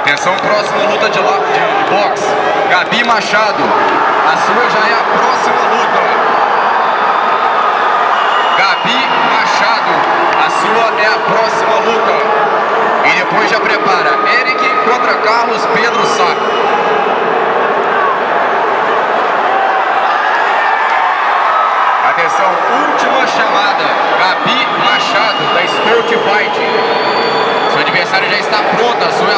Atenção, próxima luta de boxe. Gabi Machado. A sua já é a próxima luta. Gabi Machado. A sua é a próxima luta. E depois já prepara Eric contra Carlos Pedro Sá. Atenção, última chamada. Gabi Machado, da Sport Fight. Seu adversário já está pronto.